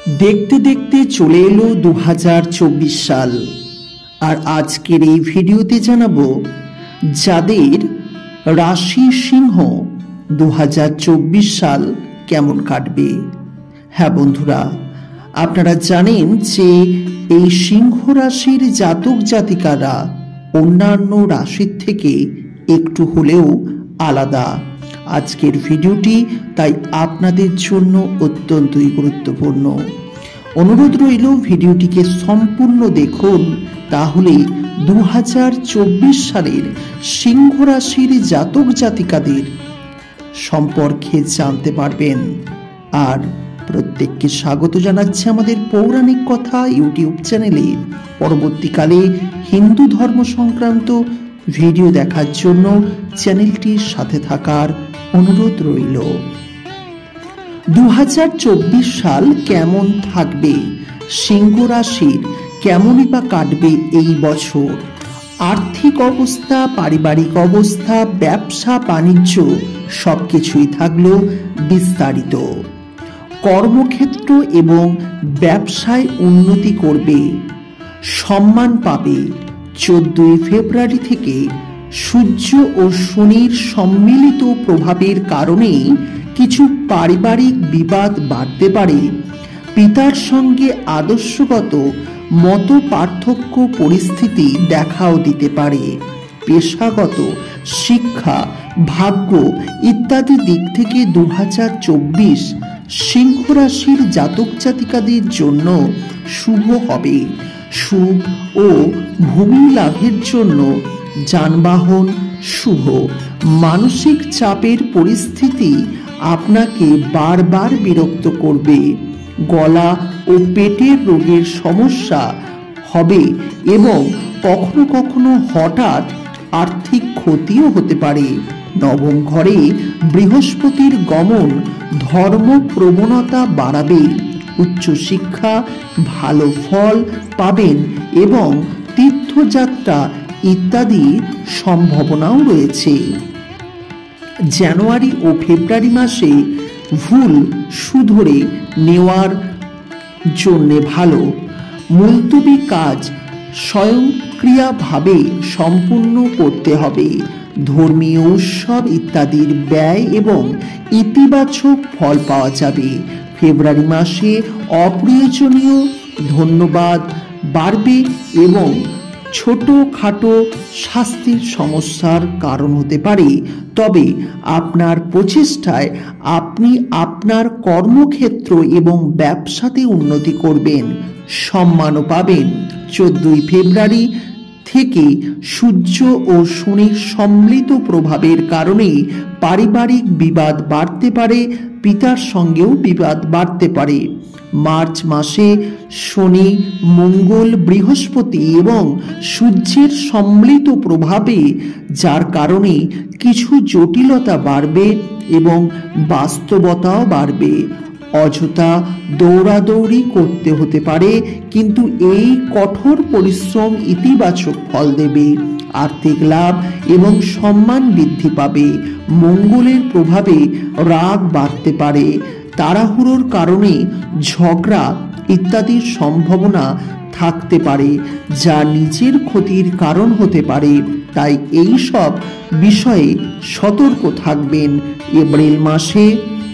দেখতে দেখতে চলে এলো 2024 সাল। আর আজকের এই ভিডিওতে জানাবো যাদের রাশি সিংহ 2024 সাল কেমন কাটবে। হ্যাঁ বন্ধুরা, আপনারা জানেন যে এই সিংহ রাশির জাতক জাতিকারা অন্যান্য রাশির থেকে একটু হলেও আলাদা। আজকের ভিডিওটি তাই আপনাদের জন্য অত্যন্তই গুরুত্বপূর্ণ। অনুরোধ রইল ভিডিওটিকে সম্পূর্ণ দেখুন, তাহলে 2024 সালের সিংহ রাশির জাতক জাতিকাদের সম্পর্কে জানতে পারবেন। আর প্রত্যেককে স্বাগত জানাচ্ছি আমাদের পৌরাণিক কথা ইউটিউব চ্যানেলে। পরবর্তীকালে হিন্দু ধর্ম সংক্রান্ত ভিডিও দেখার জন্য চ্যানেলটির সাথে থাকার অনুরোধ রইল। 2024 সাল কেমন থাকবে, সিংহ রাশির কেমনই বা কাটবে এই বছর। আর্থিক অবস্থা, পারিবারিক অবস্থা, ব্যবসা বাণিজ্য সবকিছুই থাকলো বিস্তারিত। কর্মক্ষেত্র এবং ব্যবসায় উন্নতি করবে, সম্মান পাবে। 14 ফেব্রুয়ারি থেকে সূর্য ও শনির সম্মিলিত প্রভাবের কারণে কিছু পারিবারিক বিবাদ বাড়তে পারে। পিতার সঙ্গে আদর্শগত মত পার্থক্য পরিস্থিতি দেখাও দিতে পারে। পেশাগত, শিক্ষা, ভাগ্য ইত্যাদি দিক থেকে 2024 সিংহ রাশির জাতক জাতিকাদের জন্য শুভ হবে। সুখ ও ভূমি লাভের জন্য যানবাহন শুভ। মানসিক চাপের পরিস্থিতি আপনাকে বারবার বিরক্ত করবে। গলা ও পেটের রোগের সমস্যা হবে এবং কখনো কখনো হঠাৎ আর্থিক ক্ষতিও হতে পারে। নবম ঘরে বৃহস্পতির গমন ধর্ম প্রবণতা বাড়াবে। উচ্চশিক্ষা ভালো ফল পাবেন এবং তীর্থযাত্রা ইত্যাদি সম্ভাবনাও রয়েছে। জানুয়ারি ও ফেব্রুয়ারি মাসে ভুল শুধরে নেওয়ার জন্যে ভালো। মুলতবি কাজ স্বয়ংক্রিয়ভাবে সম্পূর্ণ করতে হবে। ধর্মীয় উৎসব ইত্যাদির ব্যয় এবং ইতিবাচক ফল পাওয়া যাবে। ফেব্রুয়ারি মাসে অপ্রয়োজনীয় ধন্যবাদ বাড়বে এবং ছোটখাটো স্বাস্থ্যের সমস্যার কারণ হতে পারে। তবে আপনার প্রচেষ্টায় আপনি আপনার কর্মক্ষেত্র এবং ব্যবসাতে উন্নতি করবেন, সম্মানও পাবেন। 14 ফেব্রুয়ারি থেকে সূর্য ও শনির সম্মিলিত প্রভাবের কারণে পারিবারিক বিবাদ বাড়তে পারে। পিতার সঙ্গেও বিবাদ বাড়তে পারে। মার্চ মাসে শনি, মঙ্গল, বৃহস্পতি এবং সূর্যের সম্মিলিত প্রভাবে, যার কারণে কিছু জটিলতা বাড়বে এবং বাস্তবতাও বাড়বে। অযথা দৌড়াদৌড়ি করতে হতে পারে, কিন্তু এই কঠোর পরিশ্রম ইতিবাচক ফল দেবে। আর্থিক লাভ এবং সম্মান বৃদ্ধি পাবে। মঙ্গলের প্রভাবে রাগ বাড়তে পারে। তাড়াহুড়োর কারণে ঝগড়া ইত্যাদির সম্ভাবনা থাকতে পারে, যা নিজের ক্ষতির কারণ হতে পারে। তাই এই সব বিষয়ে সতর্ক থাকবেন। এপ্রিল মাসে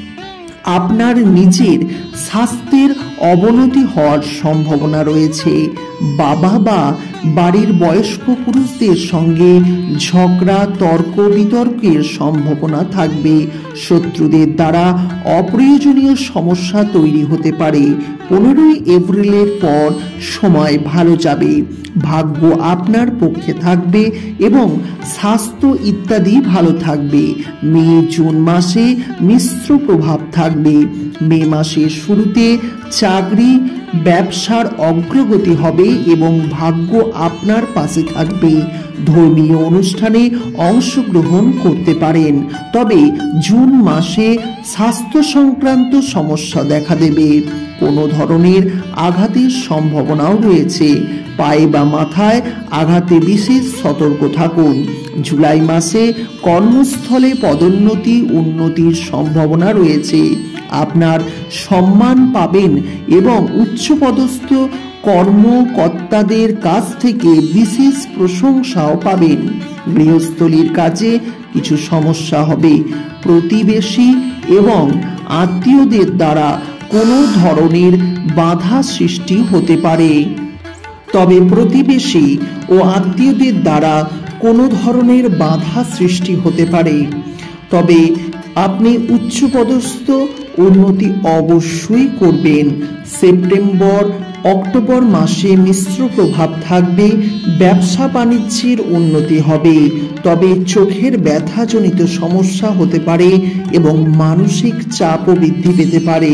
আপনার নিজের স্বাস্থ্যের অবনতি হওয়ার সম্ভাবনা রয়েছে। বাবা বা বাড়ির বয়স্ক পুরুষদের সঙ্গে ঝগড়া, তর্ক বিতর্কের সম্ভাবনা থাকবে। শত্রুদের দ্বারা অপ্রয়োজনীয় সমস্যা তৈরি হতে পারে। 15 এপ্রিলের পর সময় ভালো যাবে। ভাগ্য আপনার পক্ষে থাকবে এবং স্বাস্থ্য ইত্যাদি ভালো থাকবে। মে জুন মাসে মিশ্র প্রভাব থাকবে। মে মাসের শুরুতে চাকরি ব্যবসার অগ্রগতি হবে এবং ভাগ্য আপনার পাশে থাকবে। ধর্মীয় অনুষ্ঠানে অংশগ্রহণ করতে পারেন, তবে জুন মাসে স্বাস্থ্য সংক্রান্ত সমস্যা দেখা দেবে। কোনো ধরনের আঘাতের সম্ভাবনাও রয়েছে। পায়ে বা মাথায় আঘাতে বিশেষ সতর্ক থাকুন। জুলাই মাসে কর্মস্থলে পদোন্নতি উন্নতির সম্ভাবনা রয়েছে। আপনার সম্মান পাবেন এবং উচ্চপদস্থ কর্মকর্তাদের কাছ থেকে বিশেষ প্রশংসাও পাবেন। গৃহস্থলীর কাজে কিছু সমস্যা হবে। প্রতিবেশী এবং আত্মীয়দের দ্বারা কোনো ধরনের বাধা সৃষ্টি হতে পারে। তবে প্রতিবেশী ও আত্মীয়দের দ্বারা কোনো ধরনের বাধা সৃষ্টি হতে পারে, তবে আপনি উচ্চপদস্থ উন্নতি অবশ্যই করবেন। সেপ্টেম্বর অক্টোবর মাসে মিশ্র প্রভাব থাকবে। ব্যবসা বাণিজ্যের উন্নতি হবে, তবে চোখের ব্যথাজনিত সমস্যা হতে পারে এবং মানসিক চাপও বৃদ্ধি পেতে পারে।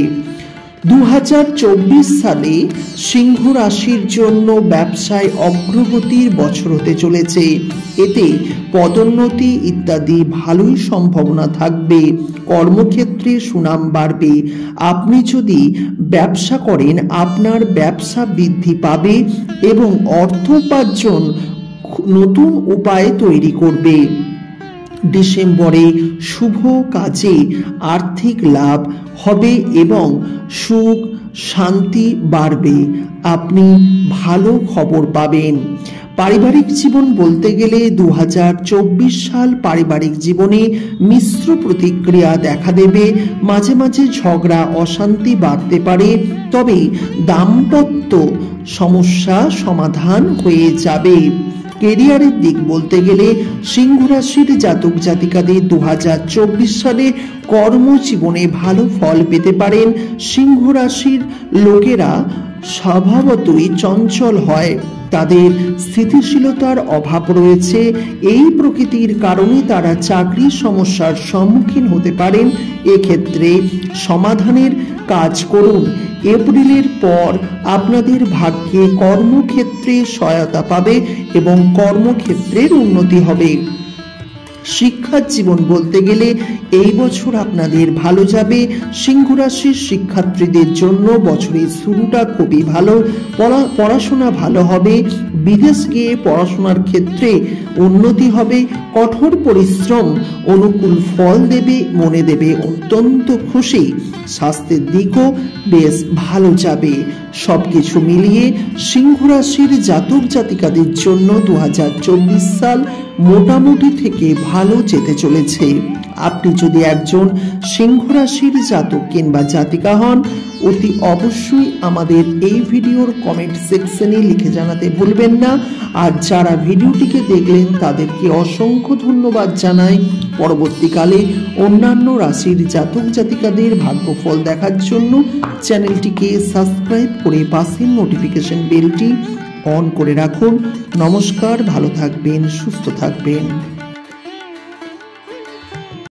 2024 সালে সিংহ রাশির জন্য ব্যবসায় অগ্রগতির বছর হতে চলেছে। এতে পদোন্নতি ইত্যাদি ভালোই সম্ভাবনা থাকবে। কর্মক্ষেত্রে সুনাম বাড়বে। আপনি যদি ব্যবসা করেন, আপনার ব্যবসা বৃদ্ধি পাবে এবং অর্থ উপার্জন নতুন উপায়ে তৈরি করবে। ডিসেম্বরে শুভ কাজে আর্থিক লাভ হবে এবং সুখ শান্তি বাড়বে। আপনি ভালো খবর পাবেন। পারিবারিক জীবন বলতে গেলে 2024 সাল পারিবারিক জীবনে মিশ্র প্রতিক্রিয়া দেখা দেবে। মাঝে মাঝে ঝগড়া অশান্তি বাড়তে পারে, তবে দাম্পত্য সমস্যা সমাধান হয়ে যাবে। কেরিয়ারের দিক বলতে গেলে সিংহ রাশির জাতক জাতিকাদের 2024 সালে কর্মজীবনে ভালো ফল পেতে পারেন। সিংহ রাশির লোকেরা স্বভাবতই চঞ্চল হয়, তাদের স্থিতিশীলতার অভাব রয়েছে। এই প্রকৃতির কারণে তারা চাকরির সমস্যার সম্মুখীন হতে পারেন। এক্ষেত্রে সমাধানের কাজ করুন। এপ্রিলের পর আপনাদের ভাগ্যে কর্মক্ষেত্রে সহায়তা পাবে এবং কর্মক্ষেত্রের উন্নতি হবে। শিক্ষার জীবন বলতে গেলে এই বছর আপনাদের ভালো যাবে। সিংহ রাশির শিক্ষার্থীদের জন্য বছরের শুরুটা খুবই ভালো। পড়াশোনা ভালো হবে। বিদেশ গিয়ে পড়াশোনার ক্ষেত্রে উন্নতি হবে। কঠোর পরিশ্রম অনুকূল ফল দেবে, মনে দেবে অত্যন্ত খুশি। স্বাস্থ্যের দিকও বেশ ভালো যাবে। সবকিছু মিলিয়ে সিংহ রাশির জাতক জাতিকাদের জন্য 2024 সাল মোটামুটি থেকে ভালো যেতে চলেছে। আপনি যদি একজন সিংহ রাশির জাতক কিংবা জাতিকা হন, অতি অবশ্যই আমাদের এই ভিডিওর কমেন্ট সেকশনে লিখে জানাতে ভুলবেন না। আর যারা ভিডিওটিকে দেখলেন তাদেরকে অসংখ্য ধন্যবাদ জানাই। পরবর্তীকালে অন্যান্য রাশির জাতক জাতিকাদের ভাগ্যফল দেখার জন্য চ্যানেলটিকে সাবস্ক্রাইব করে পাশের নোটিফিকেশন বেলটি অন করে রাখুন। নমস্কার, ভালো থাকবেন, সুস্থ থাকবেন।